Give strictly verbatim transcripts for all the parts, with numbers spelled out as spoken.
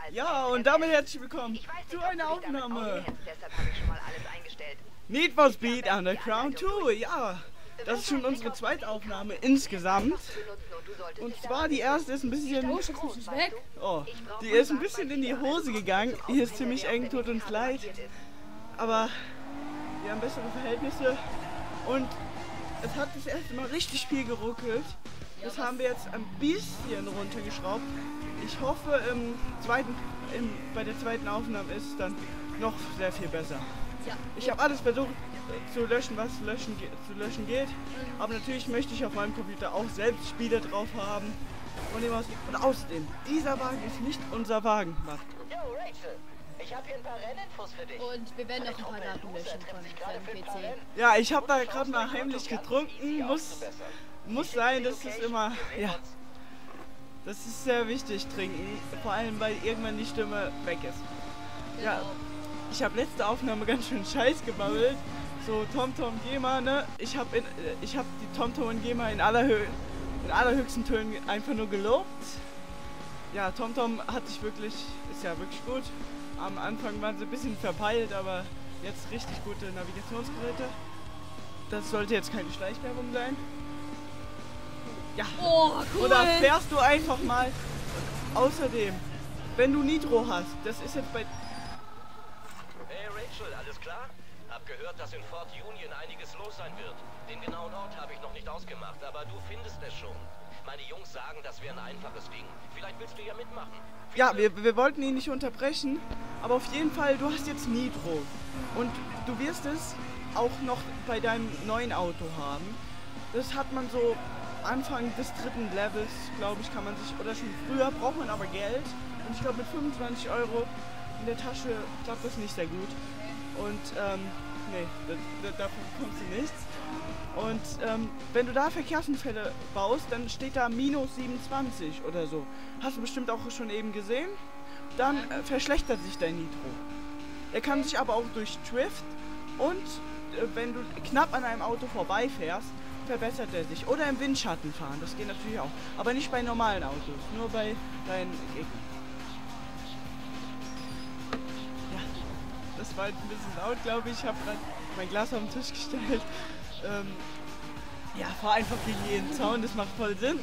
Ja, und damit herzlich willkommen zu einer Aufnahme. Need for Speed Underground zwei, ja. Das ist schon unsere zweite Aufnahme insgesamt. Und zwar die erste ist ein bisschen... Oh, die ist ein bisschen in die Hose gegangen. Hier ist ziemlich eng, tut uns leid. Aber wir haben bessere Verhältnisse. Und es hat das erste Mal richtig viel geruckelt. Das haben wir jetzt ein bisschen runtergeschraubt. Ich hoffe, im zweiten, im, bei der zweiten Aufnahme ist es dann noch sehr viel besser. Ja. Ich habe alles versucht äh, zu löschen, was löschen, zu löschen geht. Aber natürlich möchte ich auf meinem Computer auch selbst Spiele drauf haben. Und, dem aus, und außerdem, dieser Wagen ist nicht unser Wagen. Yo, Rachel, ich habe hier ein paar Renninfos für dich. Und wir werden noch ein paar Daten löschen von seinem P C. Ja, ich habe da gerade mal heimlich getrunken. Muss, muss sein, das ist immer... Ja. Das ist sehr wichtig, trinken, vor allem weil irgendwann die Stimme weg ist. Genau. Ja, ich habe letzte Aufnahme ganz schön Scheiß gebabbelt, so TomTom GEMA, ne? Ich habe ich hab die TomTom und GEMA in, allerhö in allerhöchsten Tönen einfach nur gelobt. Ja, TomTom hat sich wirklich, ist ja wirklich gut. Am Anfang waren sie ein bisschen verpeilt, aber jetzt richtig gute Navigationsgeräte. Das sollte jetzt keine Schleichwerbung sein. Ja, Oh, cool. oder fährst du einfach mal. Außerdem, wenn du Nitro hast, das ist jetzt bei... Hey Rachel, alles klar? Hab gehört, dass in Fort Union einiges los sein wird. Den genauen Ort habe ich noch nicht ausgemacht, aber du findest es schon. Meine Jungs sagen, das wäre ein einfaches Ding. Vielleicht willst du ja mitmachen. Ja, wir, wir wollten ihn nicht unterbrechen, aber auf jeden Fall, du hast jetzt Nitro. Und du wirst es auch noch bei deinem neuen Auto haben. Das hat man so... Anfang des dritten Levels, glaube ich, kann man sich, oder schon früher braucht man aber Geld. Und ich glaube mit fünfundzwanzig Euro in der Tasche klappt das nicht sehr gut. Und ähm, nee, da, da, davon kommst du nichts. Und ähm, wenn du da Verkehrsunfälle baust, dann steht da minus siebenundzwanzig oder so. Hast du bestimmt auch schon eben gesehen. Dann äh, verschlechtert sich dein Nitro. Er kann sich aber auch durch Drift und äh, wenn du knapp an einem Auto vorbeifährst, verbessert er sich. Oder im Windschatten fahren, das geht natürlich auch. Aber nicht bei normalen Autos, nur bei deinen Gegnern. Ja, das war jetzt ein bisschen laut, glaube ich. Ich habe gerade mein Glas auf den Tisch gestellt. Ähm, ja, fahr einfach gegen jeden Zaun, das macht voll Sinn.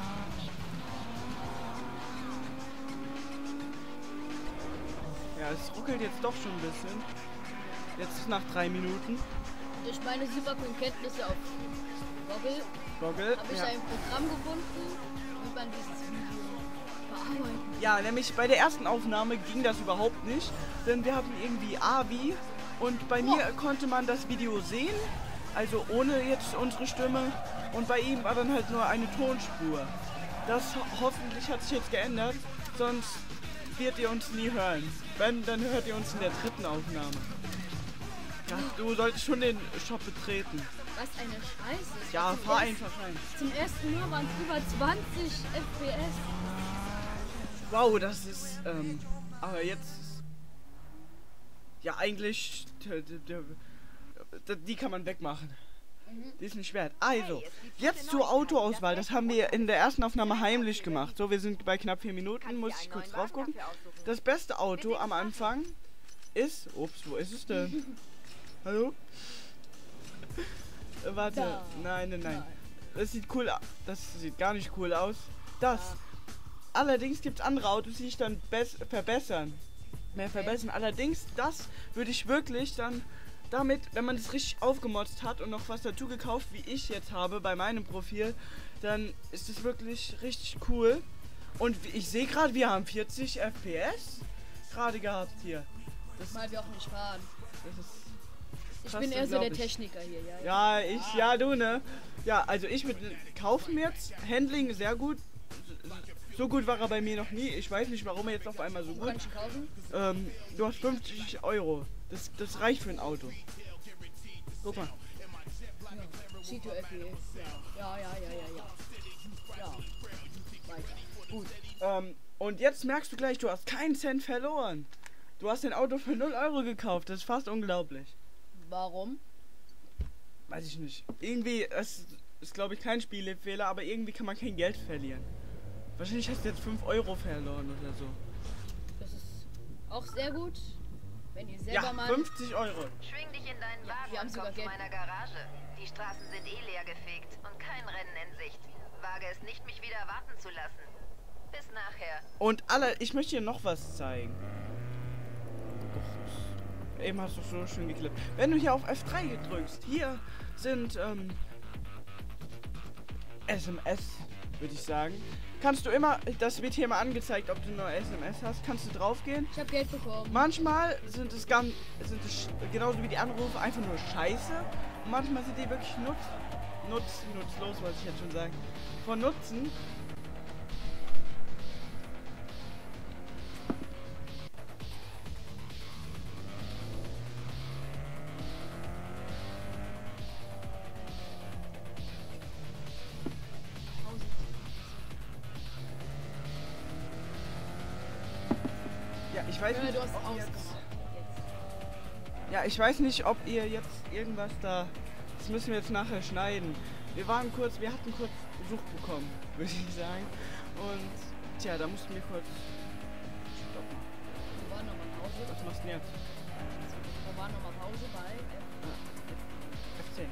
Ja, es ruckelt jetzt doch schon ein bisschen. Jetzt nach drei Minuten. Durch meine super Kenntnisse auf Google Goggle, habe ich ja. ein Programm gefunden, wie man dieses Video bearbeiten. Ja, nämlich bei der ersten Aufnahme ging das überhaupt nicht, denn wir hatten irgendwie A V I und bei mir konnte man das Video sehen, also ohne jetzt unsere Stimme, und bei ihm war dann halt nur eine Tonspur. Das ho hoffentlich hat sich jetzt geändert, sonst wird ihr uns nie hören. Wenn, dann hört ihr uns in der dritten Aufnahme. Ja, du solltest schon den Shop betreten. Was eine Scheiße. Ja, Zum fahr ersten- einfach rein. Zum ersten Mal waren es über zwanzig F P S. Wow, das ist, ähm, aber jetzt, ja eigentlich, d- d- d- die kann man wegmachen. Die ist nicht wert. Also, jetzt zur Autoauswahl. Das haben wir in der ersten Aufnahme heimlich gemacht. So, wir sind bei knapp vier Minuten, muss ich kurz drauf gucken. Das beste Auto am Anfang ist, ups, wo ist es denn? Hallo? Äh, Warte, Da. nein, nein, nein. Das sieht cool aus. Das sieht gar nicht cool aus. Das. Allerdings gibt es andere Autos, die sich dann verbessern. Mehr verbessern. Allerdings, das würde ich wirklich dann damit, wenn man das richtig aufgemotzt hat und noch was dazu gekauft, wie ich jetzt habe bei meinem Profil, dann ist es wirklich richtig cool. Und ich sehe gerade, wir haben vierzig F P S gerade gehabt hier. Das, Weil wir auch nicht fahren. das ist Ich krass, bin eher so der unglaublich. Techniker hier, ja. Ja, ich, ja, du, ne? Ja, also ich würde kaufen jetzt. Handling sehr gut. So gut war er bei mir noch nie. Ich weiß nicht, warum er jetzt auf einmal so Wo gut. kann ich ihn kaufen? Ähm, du hast fünfzig Euro. Das, das reicht für ein Auto. Guck mal. C zwei F E. Ja, ja, ja, ja, ja, ja. Ja. Weiter. Gut. Ähm, und jetzt merkst du gleich, du hast keinen Cent verloren. Du hast dein Auto für null Euro gekauft. Das ist fast unglaublich. Warum? Weiß ich nicht. Irgendwie, es ist glaube ich kein Spielefehler, aber irgendwie kann man kein Geld verlieren. Wahrscheinlich hast du jetzt fünf Euro verloren oder so. Das ist Auch sehr gut, wenn ihr selber Ja, mal... fünfzig Euro. Schwing dich in deinen Ja, Wagen wir haben und sogar komm zu Geld. meiner Garage. Die Straßen sind eh leer gefegt und kein Rennen in Sicht. Wage es nicht, mich wieder warten zu lassen. Bis nachher. Und alle, ich möchte dir noch was zeigen. Och, eben hast du so schön geklappt. Wenn du hier auf F drei drückst, hier sind ähm, S M S, würde ich sagen. Kannst du immer, das wird hier mal angezeigt, ob du nur S M S hast, kannst du draufgehen. Ich habe Geld bekommen. Manchmal sind es ganz, sind es genauso wie die Anrufe einfach nur Scheiße. Und manchmal sind die wirklich nutz, nutz, nutzlos, wollte ich jetzt schon sagen. Von Nutzen. Ja, ich weiß Ja, nicht, du hast ob ausgemacht. jetzt, Jetzt. ja, ich weiß nicht, ob ihr jetzt irgendwas da. Das müssen wir jetzt nachher schneiden. Wir waren kurz, wir hatten kurz Besuch bekommen, würde ich sagen. Und tja, da mussten wir kurz stoppen. Wir waren nochmal Pause. Was machst du denn jetzt? Wir waren nochmal Pause bei... F zehn.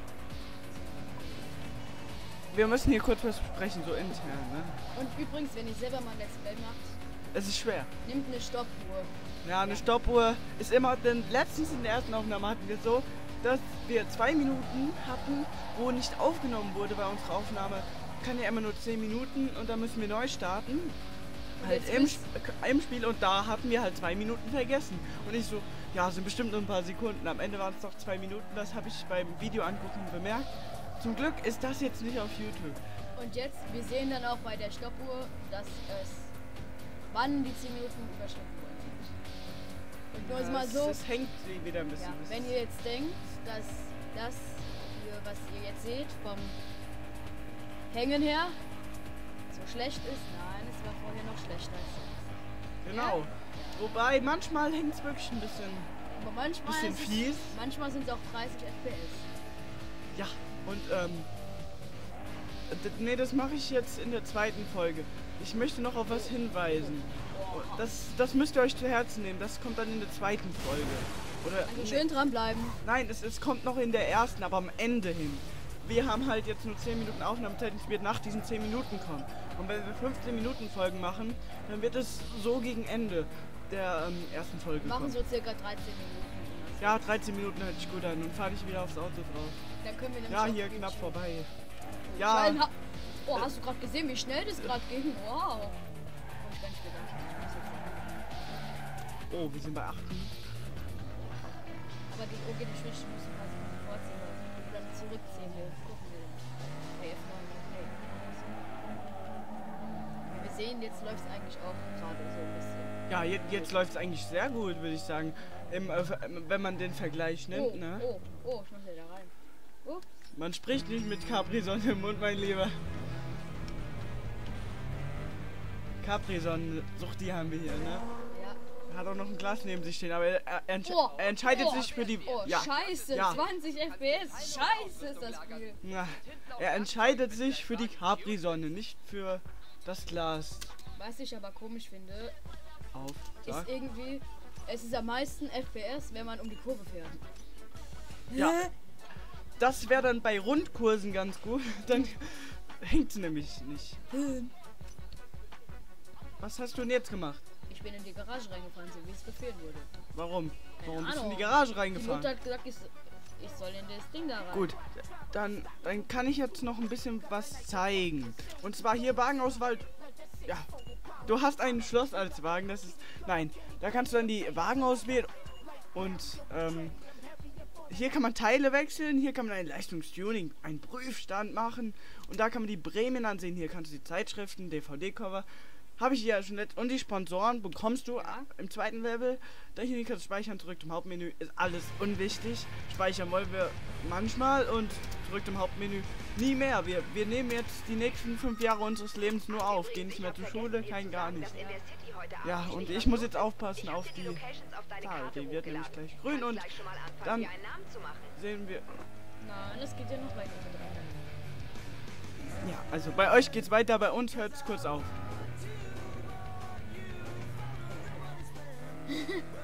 Wir müssen hier kurz was besprechen, so intern, ne? Und übrigens, wenn ihr selber mal ein Let's Play macht, Es ist schwer. nehmt eine Stoppuhr. Ja, eine Stoppuhr ist immer, denn letztens in der ersten Aufnahme hatten wir so, dass wir zwei Minuten hatten, wo nicht aufgenommen wurde bei unserer Aufnahme. Kann ja immer nur zehn Minuten und dann müssen wir neu starten. Und Halt jetzt im, wisst- Sp- im Spiel und da hatten wir halt zwei Minuten vergessen. Und ich so, ja, sind bestimmt nur ein paar Sekunden. Am Ende waren es doch zwei Minuten, das habe ich beim Video angucken bemerkt. Zum Glück ist das jetzt nicht auf YouTube. Und jetzt, wir sehen dann auch bei der Stoppuhr, dass es, wann die zehn Minuten überschritten wurden. Und nur ist mal Es- so, Es hängt wieder ein bisschen. ja, Das wenn ist- ihr jetzt denkt, dass das, hier, was ihr jetzt seht, vom Hängen her, so schlecht ist, nein, es war vorher noch schlechter als das. Genau. Wobei, manchmal hängt es wirklich ein bisschen. Aber manchmal, Bisschen ist es, fies. manchmal sind es auch dreißig F P S. Ja, und ähm. d- Nee, das mache ich jetzt in der zweiten Folge. Ich möchte noch auf was hinweisen. Das, das müsst ihr euch zu Herzen nehmen. Das kommt dann in der zweiten Folge. Oder. Also nee, schön dranbleiben. nein, es, es kommt noch in der ersten, aber am Ende hin. Wir haben halt jetzt nur zehn Minuten Aufnahmezeit und es wird nach diesen zehn Minuten kommen. Und wenn wir fünfzehn Minuten Folgen machen, dann wird es so gegen Ende der ähm, ersten Folge Wir machen kommen. so circa dreizehn Minuten. Ja, dreizehn Minuten hört sich gut an. Dann fahre ich wieder aufs Auto drauf. Dann können wir nämlich Ja, auch hier YouTube- knapp vorbei. Ja. Ja, Oh, hast du gerade gesehen, wie schnell das gerade ging? Wow. Hab ich gar nicht gedacht. Ich muss jetzt- oh, wir sind bei acht. Aber die O G, die Schwäche müssen wir quasi vorziehen. Und dann zurückziehen. Wir gucken wir. Bei F neun. Nee. Wie wir sehen, jetzt läuft es eigentlich auch gerade so ein bisschen. Ja, jetzt, jetzt läuft es eigentlich sehr gut, würde ich sagen. Im, äh, wenn man den Vergleich nimmt, Oh, ne? oh, oh, ich mach den da rein. Ups. Man spricht nicht mit Capri-Sonne im Mund, mein Lieber. Capri-Sonne-Sucht, die haben wir hier, ne? Ja. Hat auch noch ein Glas neben sich stehen, aber er, er, entsch Oh, er entscheidet oh, sich für die... Oh, ja, scheiße, ja. zwanzig F P S. Scheiße ist das Spiel. Na, er entscheidet sich für die Capri-Sonne, nicht für das Glas. Was ich aber komisch finde, Auf, ist sag. irgendwie, es ist am meisten F P S, wenn man um die Kurve fährt. Ja. Das wäre dann bei Rundkursen ganz gut. Dann hängt es nämlich nicht. Was hast du denn jetzt gemacht? Ich bin in die Garage reingefahren, so wie es befehlt wurde. Warum? Keine Warum bist du in die Ahnung. Garage Die reingefahren? Mutter hat gesagt, ich, so- ich soll in das Ding da rein. Gut, dann, dann kann ich jetzt noch ein bisschen was zeigen. Und zwar hier Wagenauswahl. Ja, du hast ein Schloss als Wagen. Das ist. Nein, da kannst du dann die Wagen auswählen. Und ähm, hier kann man Teile wechseln. Hier kann man ein Leistungstuning, einen Prüfstand machen. Und da kann man die Prämien ansehen. Hier kannst du die Zeitschriften, D V D-Cover. Habe ich ja schon nett. Und die Sponsoren bekommst du Ja. im zweiten Level. Da hier kannst du speichern, zurück zum Hauptmenü. Ist alles unwichtig. Speichern wollen wir manchmal und zurück zum Hauptmenü nie mehr. Wir, wir nehmen jetzt die nächsten fünf Jahre unseres Lebens nur auf. Gehen nicht mehr zur Schule, kein gar nichts. Ja, und ich muss jetzt aufpassen auf die Zahl. Die wird nämlich gleich grün und dann sehen wir... Nein, das geht ja noch weiter. Ja, also bei euch geht's weiter, bei uns hört es kurz auf.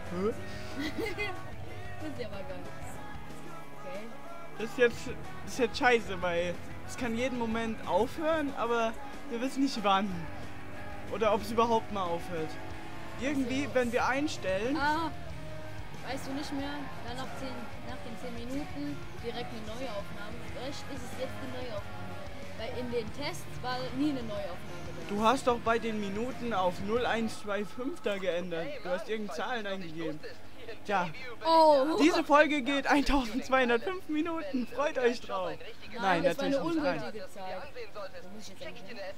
Hä? Das ist ja mal geil. Okay. Das ist jetzt, das ist jetzt scheiße, weil es kann jeden Moment aufhören, aber wir wissen nicht wann. Oder ob es überhaupt mal aufhört. Irgendwie, wenn wir einstellen... Ah, weißt du nicht mehr? Dann nach, zehn, nach den zehn Minuten direkt eine neue Aufnahme. Vielleicht ist es jetzt eine neue Aufnahme. Weil in den Tests war nie eine neue Aufnahme. Du hast doch bei den Minuten auf null eins zwei fünf da geändert. Du hast irgendeine Zahlen eingegeben. Tja, Oh, diese Folge geht eintausendzweihundertfünf Minuten. Freut euch drauf. Nein, das war eine natürlich nicht. Nein. ungültige Zeit. Wo muss ich jetzt eigentlich hin?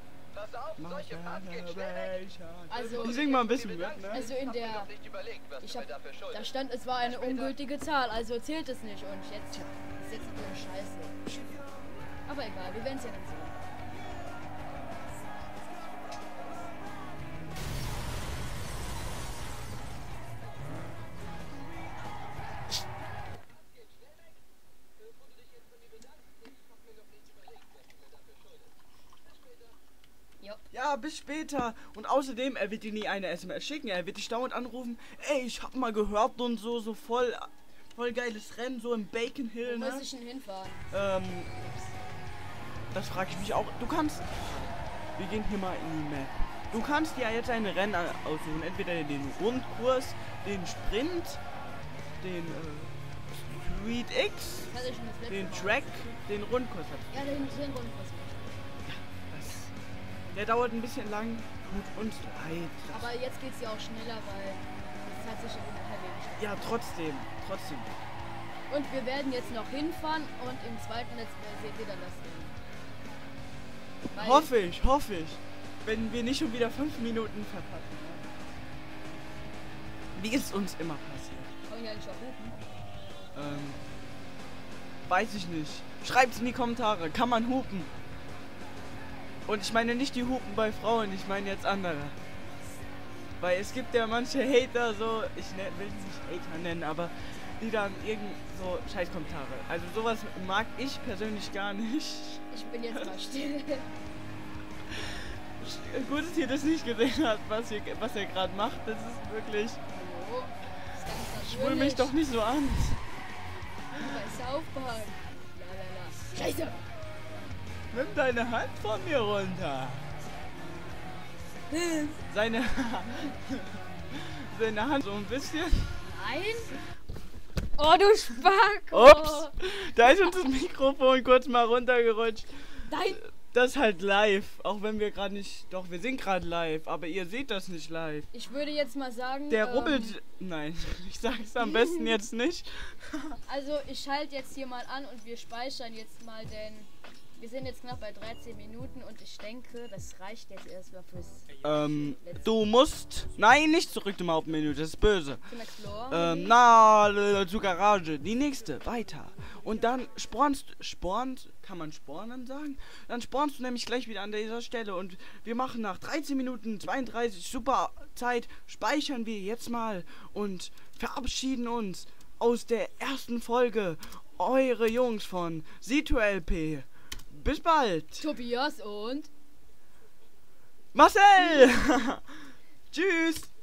Also, Ich sing mal ein bisschen mit, ne? also in der, ich hab, da stand, es war eine ungültige Zahl, also zählt es nicht und jetzt ist jetzt nur Scheiße. Aber egal, wir werden es ja dann sehen. Ja, bis später. Und außerdem, er wird dir nie eine S M S schicken. Er wird dich dauernd anrufen. Ey, ich hab mal gehört und so, so voll, voll geiles Rennen, so im Bacon Hill, Wo ne? muss ich denn hinfahren? Ähm, das frage ich mich auch. Du kannst, wir gehen hier mal in die Map. Du kannst dir jetzt ein Rennen aussuchen. Entweder den Rundkurs, den Sprint, den äh, Street X, Das hatte ich schon das letzte den Mal. Track, den Rundkurs. Ja, den, den Rundkurs. Der dauert ein bisschen lang. Tut uns leid. Aber jetzt geht's ja auch schneller, weil es hat sich ja halbwegs. Ja, trotzdem. Trotzdem. Und wir werden jetzt noch hinfahren und im zweiten Let's Play seht ihr dann das Rennen. Weil- Hoffe ich, hoffe ich. Wenn wir nicht schon wieder fünf Minuten verpassen. Wie ist uns immer passiert? Kann ich ja nicht auch hupen. Ähm, weiß ich nicht. Schreibt's in die Kommentare. Kann man hupen? Und ich meine nicht die Hupen bei Frauen, ich meine jetzt andere. Weil es gibt ja manche Hater, so, ich ne, will sie nicht Hater nennen, aber die dann irgend so Scheißkommentare. Also sowas mag ich persönlich gar nicht. Ich bin jetzt mal still. Gut, dass ihr das nicht gesehen habt, was, ihr, was er gerade macht. Das ist wirklich... Hallo? Das ist ganz Schwul mich doch nicht so an. Bei South Park. La la la. Scheiße! Nimm deine Hand von mir runter. Seine, seine Hand so ein bisschen. Nein? Oh, du Spack! Ups, da ist uns das Mikrofon kurz mal runtergerutscht. Nein! Das ist halt live, auch wenn wir gerade nicht, doch wir sind gerade live, aber ihr seht das nicht live. Ich würde jetzt mal sagen... Der ähm, rubbelt, nein, ich sag's am besten jetzt nicht. Also ich schalte jetzt hier mal an und wir speichern jetzt mal, denn wir sind jetzt knapp bei dreizehn Minuten und ich denke, das reicht jetzt erstmal fürs Ähm, du musst, nein, nicht zurück zum Hauptmenü, das ist böse. zum Explorer. Ähm, na, äh, zur Garage. Die nächste, weiter. Und dann spornst, spornt, kann man spornen sagen? Dann spornst du nämlich gleich wieder an dieser Stelle und wir machen nach dreizehn Minuten zweiunddreißig, super Zeit, speichern wir jetzt mal und verabschieden uns aus der ersten Folge. Eure Jungs von Sito L P. Bis bald. Tobias und... Marcel! Tschüss.